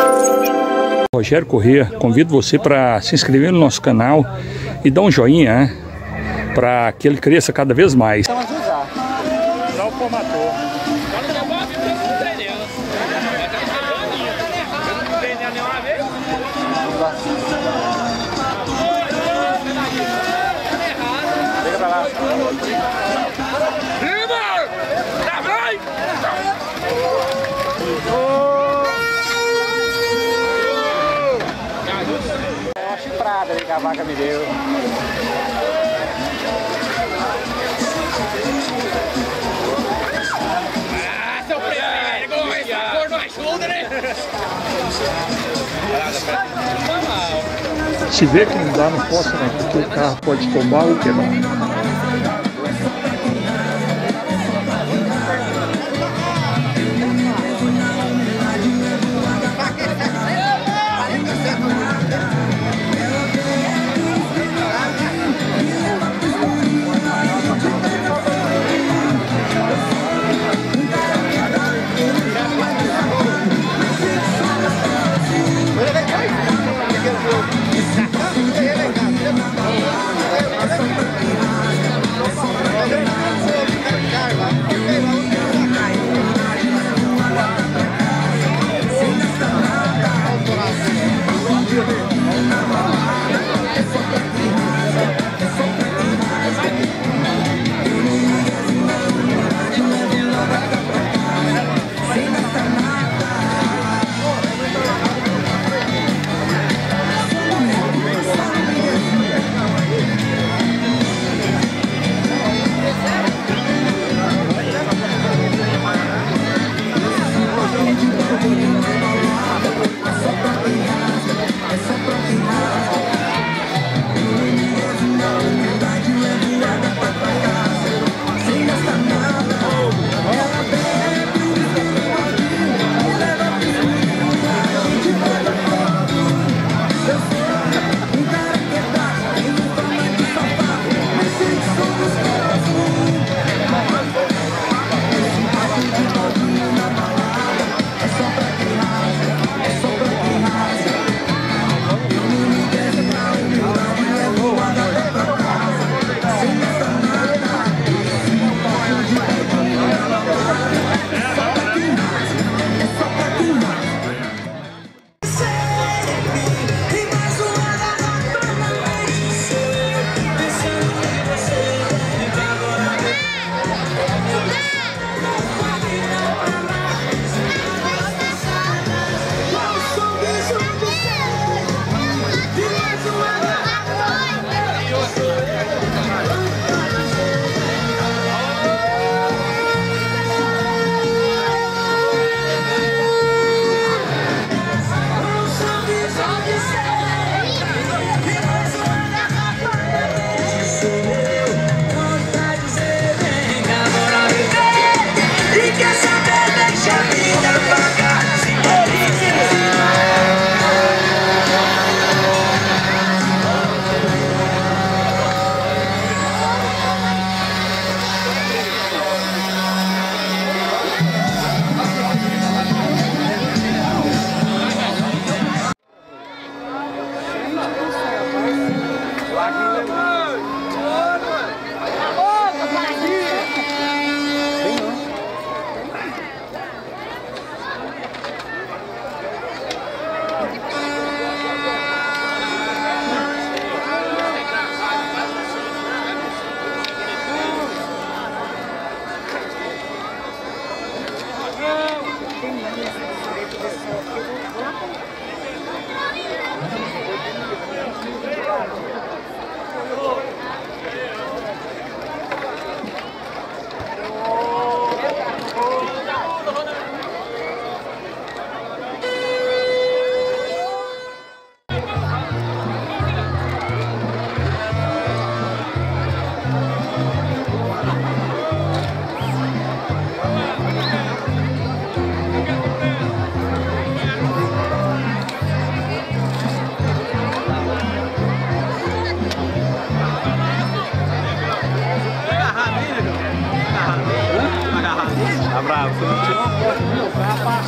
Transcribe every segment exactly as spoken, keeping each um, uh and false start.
Rogério Corrêa, convido você para se inscrever no nosso canal e dar um joinha, né? Para que ele cresça cada vez mais. Então, ajudar. Não formatou. Chega pra lá. É uma chifrada que a vaca me deu. Ah, seu prego! Esse cor não ajuda, né? Se vê que não dá, não posso não, porque o carro pode tombar ou quebrar.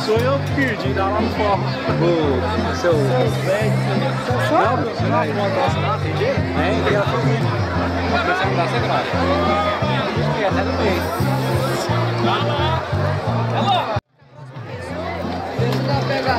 Sou eu que perdi, dá lá no forro. O seu... Não, você não montou essa lá, tem jeito? É, e ela foi muito. Você não dá sacanagem. Acho que é até do meio. Vai lá! Vai lá! Deixa eu pegar.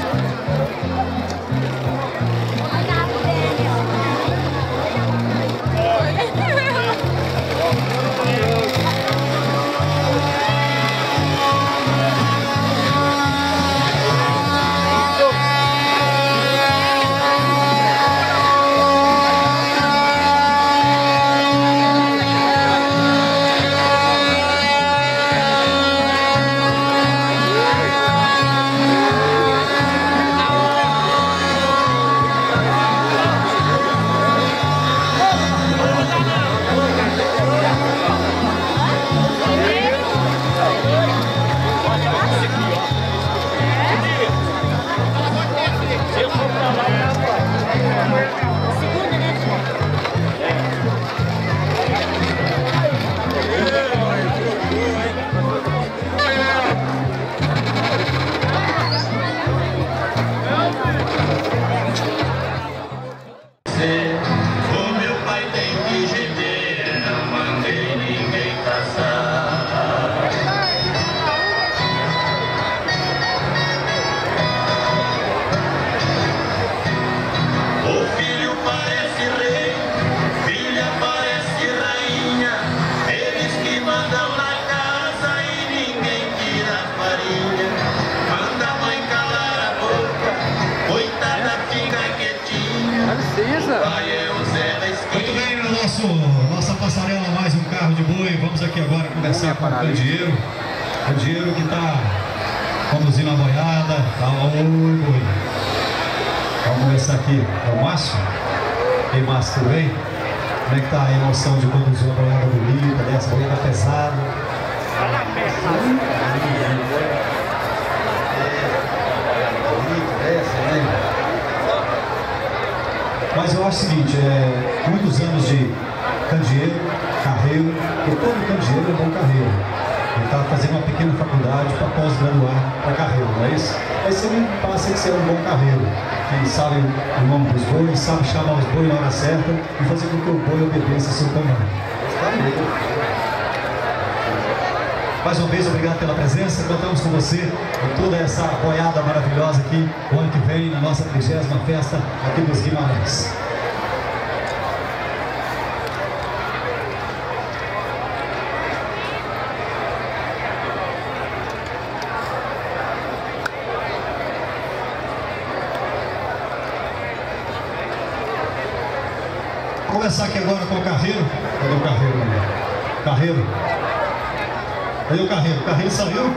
Muito bem, no nosso, nossa passarela, mais um carro de boi. Vamos aqui agora conversar com o Candeeiro. Candeeiro que está conduzindo a boiada. Fala, oi, boi. Vamos conversar aqui. É o Márcio? E aí, Márcio, tudo bem? Como é que tá a emoção de conduzir uma boiada bonita, dessa boiada pesada? Mas eu acho o seguinte, é, muitos anos de candeeiro, carreiro, porque todo candeeiro é bom carreiro. Ele está fazendo uma pequena faculdade para pós-graduar para carreiro, não é isso? Aí você me passa que você é um bom carreiro, que sabe o nome dos bois, sabe chamar os bois na hora certa e fazer com que o boi obedeça ao seu comando. Está bem. Mais uma vez, obrigado pela presença. Contamos com você em toda essa boiada maravilhosa aqui, o ano que vem, na nossa trigésima festa aqui dos Guimarães. Vou começar aqui agora com o Carreiro. Cadê o Carreiro? Carreiro. Cadê o Carreiro? O Carreiro saiu?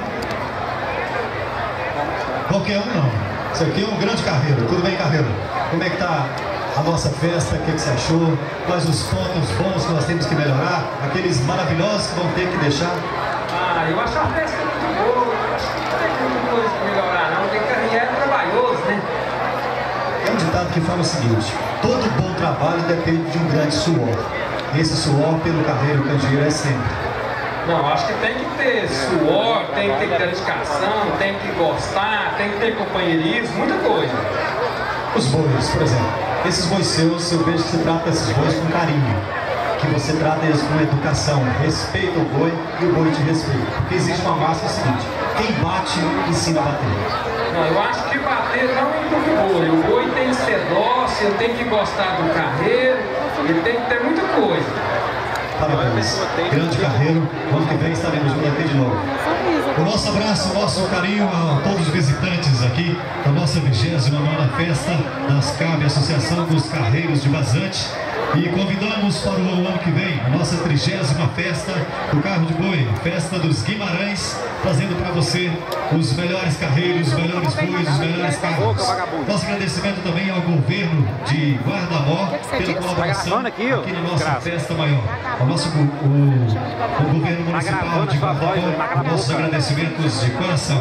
Qualquer um não. Isso aqui é um grande Carreiro. Tudo bem, Carreiro? Como é que tá a nossa festa? O que, que você achou? Quais os pontos bons que nós temos que melhorar? Aqueles maravilhosos que vão ter que deixar? Ah, eu acho a festa muito boa. Eu acho que não tem muita coisa para melhorar, não. Tem carreira é trabalhoso, né? É um ditado que fala o seguinte: todo bom trabalho depende de um grande suor. Esse suor pelo Carreiro Candeeiro é sempre. Não, acho que tem que ter suor, tem que ter dedicação, tem que gostar, tem que ter companheirismo, muita coisa. Os bois, por exemplo, esses bois seus, eu vejo que você trata esses bois com carinho, que você trata eles com educação, respeita o boi e o boi te respeita. Porque existe uma máxima seguinte: quem bate, ensina a bater. Não, eu acho que bater não envolve o boi. O boi tem que ser dócil, tem que gostar do carreiro, ele tem que ter muita coisa. Parabéns, grande Carreiro. Ano que vem estaremos juntos aqui de novo. O nosso abraço, o nosso carinho a todos os visitantes aqui da nossa vigésima nona festa das C A B, Associação dos Carreiros de Vazante. E convidamos para o ano que vem a nossa trigésima festa do Carro de Boi, Festa dos Guimarães, trazendo para você os melhores carreiros, os melhores bois, os melhores carros. Nosso agradecimento também ao governo de Guarda-Mó pela colaboração aqui na nossa festa maior. Ao nosso o, o, o governo municipal de Guarda-Mó, nossos agradecimentos de coração.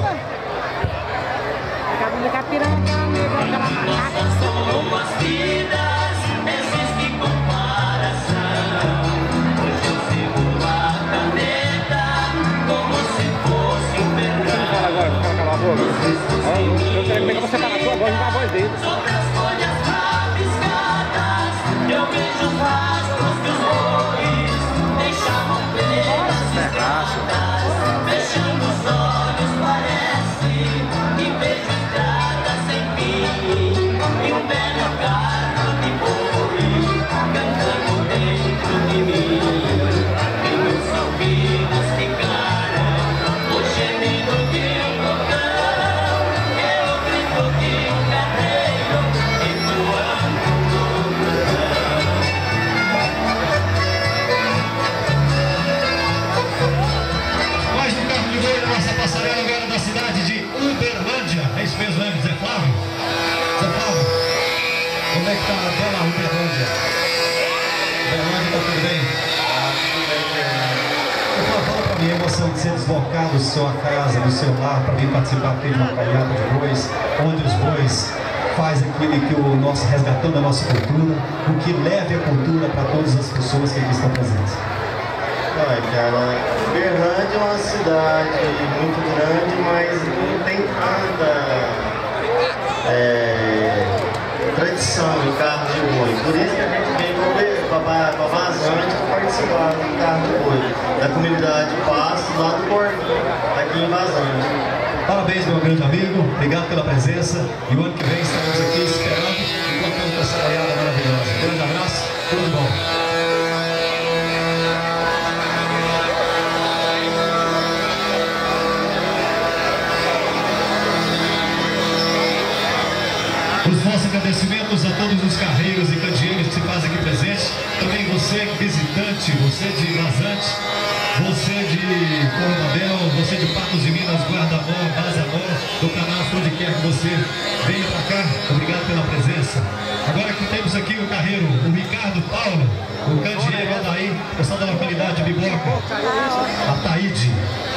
Agora, vou calar a boca. mais dele. Sobre as folhas rabiscadas, eu vejo os rastros dos bois, deixavam peleiras estradas, fechando os olhos parece que vejo estradas sem fim, e um velho carro de boi, cantando dentro de mim, e meus ouvidos ficaram o gemido de um botão, e o grito de um carreiro ecoando no mundão. Mais um carro de boi na nossa passarela agora da cidade de Uberlândia. É isso mesmo, né, Zé Flávio? Zé Flávio, como é que tá a dona Uberlândia? Uberlândia, tá tudo bem? Por favor, fala pra mim a emoção de ser deslocado da sua casa, do seu lar, para vir participar aqui de uma caminhada de bois, onde os bois fazem aquilo que o nosso, resgatando a nossa cultura, o que leve a cultura para todas as pessoas que aqui estão presentes. Olha, cara, Uberlândia é uma cidade muito grande, mas não tem tanta é, tradição de carro de boi. Por isso que a gente vem para Vazante para participar do carro de boi, da comunidade Pasto, lá do Porquinho, aqui em Vazante. Parabéns, meu grande amigo, obrigado pela presença, e o ano que vem estaremos aqui esperando e contando com essa caminhada maravilhosa. Um grande abraço, tudo de bom. Os nossos agradecimentos a todos os carreiros e candeeiros que se fazem aqui presentes. Também você, visitante, você de Vazante, você de Coronel, você de Patos de Minas, Guarda-Mó, Vazamó, do canal onde quer que você venha para cá. Obrigado pela presença. Agora que temos aqui o carreiro, o Ricardo Paulo, o candeeiro Adaí, pessoal da localidade de Biboca, a Taíde.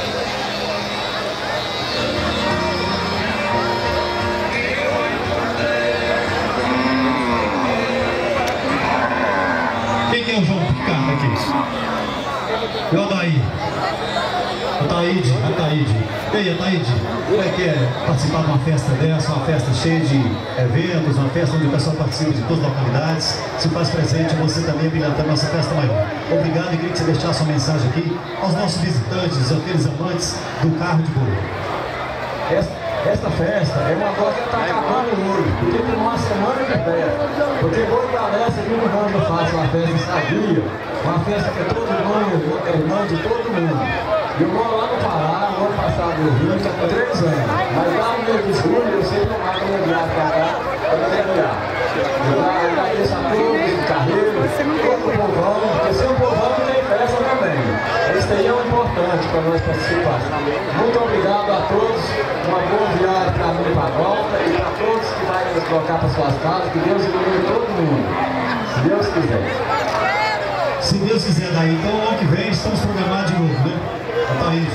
Quem que é o João Ricardo aqui? E o Adaí? A Taíde, a Taíde. E aí, a Taíde, como é que é participar de uma festa dessa, uma festa cheia de eventos, uma festa onde o pessoal participa de todas as localidades, se faz presente, você também brilhantando a nossa festa maior. Obrigado, e queria que você deixasse uma mensagem aqui aos nossos visitantes, aqueles amantes do carro de boi. Esta, esta festa é uma coisa que está acabando hoje, porque tem uma semana de festa. Porque boi parece que não vamos fazer uma festa sadia, uma festa que todo mundo é irmão de todo mundo. Eu moro lá no Pará, no ano passado no Rio, já tem três anos. Mas lá no meio de julho, eu sempre marco minha viagem para cá, para me terminar. Eu agradeço a todos, o carreiro, todo o povão, porque sem o povão não tem festa também. Isso aí é o importante para nós participarmos. Muito obrigado a todos, uma boa viagem para mim e para a volta, e para todos que vão nos colocar para suas casas, que Deus ilumine todo mundo, se Deus quiser. Se Deus quiser, daí, então ano que vem estamos programados de novo, né? A Taíde.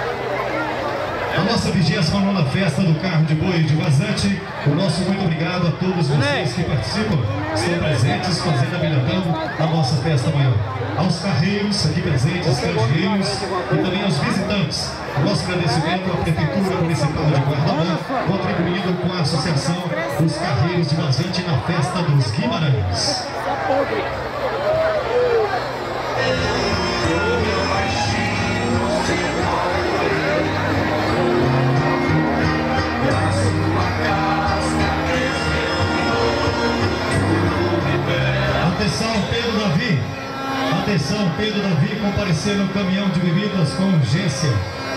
A nossa vigésima nona festa do carro de boi de Vazante. O nosso muito obrigado a todos vocês que participam, estão presentes, fazendo a brilhantão a nossa festa maior. Aos carreiros aqui presentes, candeeiros e também aos visitantes. O nosso agradecimento à Prefeitura Municipal de Guarda-Mó, contribuindo com a Associação dos Carreiros de Vazante na Festa dos Guimarães. Atenção, Pedro Davi. Atenção, Pedro Davi, comparecer no caminhão de bebidas com urgência.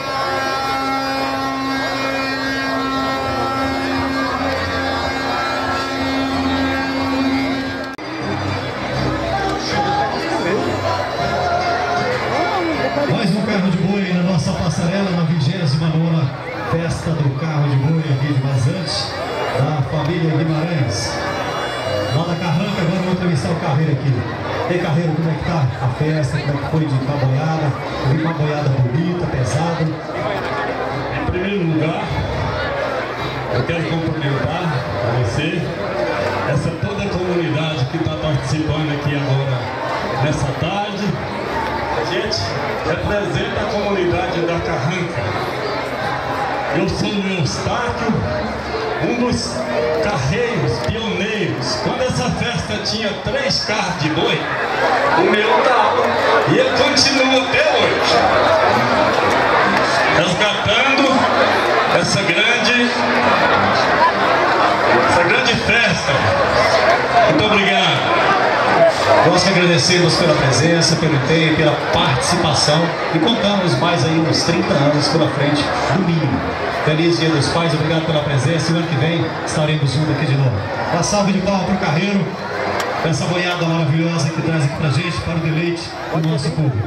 Mais um carro de boi na nossa passarela, na vigésima nona festa do carro de boi aqui de Vazante, da família Guimarães. Lá da Carranca, agora vamos entrevistar o carreiro aqui. E aí, carreiro, como é que tá a festa? Como é que foi de uma boiada? Eu vi uma boiada bonita, pesada. Em primeiro lugar, eu quero cumprimentar a você, essa toda a comunidade que está participando aqui agora, nessa tarde. A gente representa a comunidade da Carranca. Eu sou o Eustáquio, um dos carreiros pioneiros. Quando essa festa tinha três carros de boi, o meu estava. E ele continua até hoje, resgatando essa grande, essa grande festa. Muito obrigado. Nós que agradecemos pela presença, pelo empenho, pela participação e contamos mais aí uns trinta anos pela frente, domingo. Feliz Dia dos Pais, obrigado pela presença e o ano que vem estaremos juntos aqui de novo. Uma salva de palmas para o Carreiro, essa boiada maravilhosa que traz aqui pra gente, para o deleite do nosso público.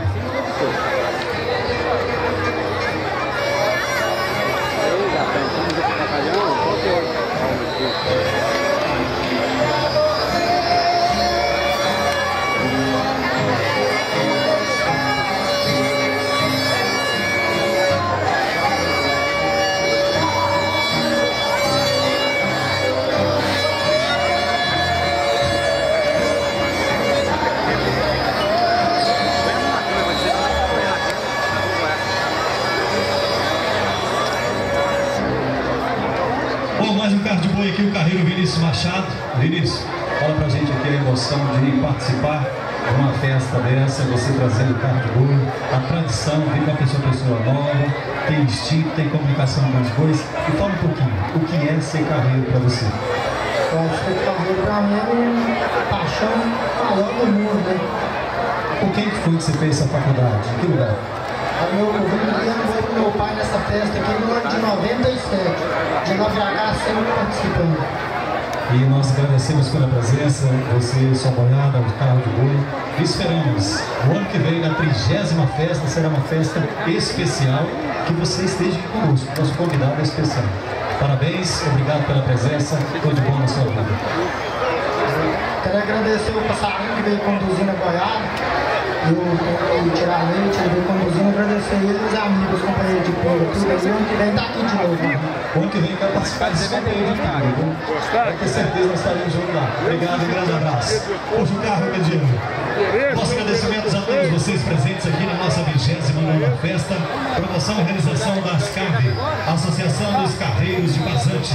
Mais um carro de boi aqui, o carreiro Vinícius Machado. Vinícius, fala pra gente aqui a emoção de participar de uma festa dessa, você trazendo o carro de boi, a tradição, vem com a pessoa, pessoa nova, tem instinto, tem comunicação com os bois. E fala um pouquinho, o que é ser carreiro pra você? Ser carreiro pra mim é uma paixão maior do mundo, né? Com quem que foi que você fez essa faculdade? Em que lugar? O meu convívio foi com meu pai nessa festa aqui no ano de noventa e sete, de Nova H, sempre participando. E nós agradecemos pela presença, você, sua boiada, o carro de boi. E esperamos, o ano que vem, na trigésima festa, será uma festa especial, que você esteja aqui conosco, nosso convidado especial. Parabéns, obrigado pela presença, tudo de bom na sua vida. Quero agradecer o passarinho que veio conduzindo a boiada. Eu, eu tirar leite, eu vou conduzindo, agradecer ele e os amigos, companheiros de pega, tudo aí. O ano que vem tá aqui de novo. O ano que vem quero participar desse companheiro de pega, viu? Vai ter certeza nós estaremos juntos lá. Obrigado e grande abraço. Puxa o carro, Mediano. Nossos agradecimentos a todos vocês presentes aqui na nossa vigésima nona festa. Promoção e realização da ASCAV, Associação dos Carreiros de Vazante.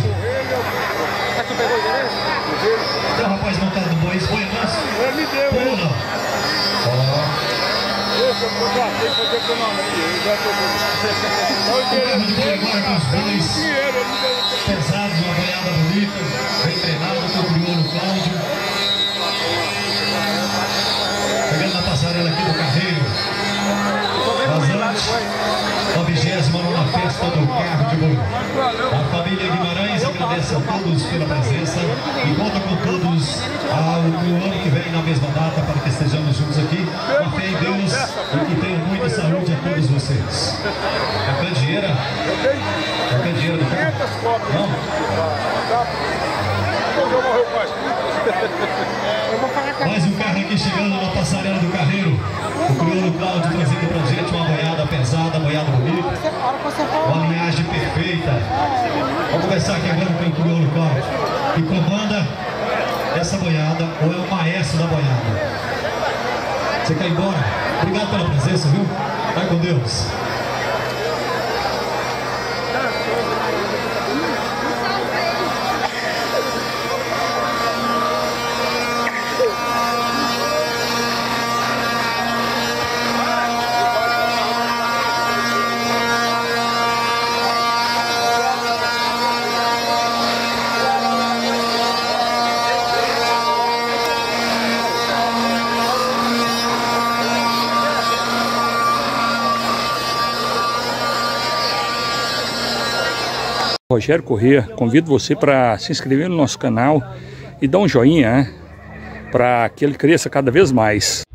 Tem um rapaz montado no boi, esse boi é nosso? Ele me deu. Ou não? Ó. Deixa eu fazer com o nome aí, já tô com o carro de boi agora com os bois pesados, uma boiada bonita, bem treinado, com o crioulo Cláudio. Pegando na passarela aqui do Carreiro. Vazante, a vigésima nona festa do carro de boi. A família Guimarães agradece a todos pela presença e conta com todos ao ano que vem na mesma data para que estejamos juntos aqui. Uma fé em Deus e que tenham muita saúde a todos vocês. É a candeeira? É a candeeira do carro? Não? Mais um carro aqui chegando na passarela do Carreiro. O crioulo Cláudio trazendo pra gente uma boiada pesada, boiada bonita. Uma linhagem perfeita. Vamos começar aqui agora com o crioulo Cláudio, que comanda essa boiada, ou é o maestro da boiada. Você quer ir embora? Obrigado pela presença, viu? Vai com Deus. Rogério Corrêa, convido você para se inscrever no nosso canal e dar um joinha, né, para que ele cresça cada vez mais.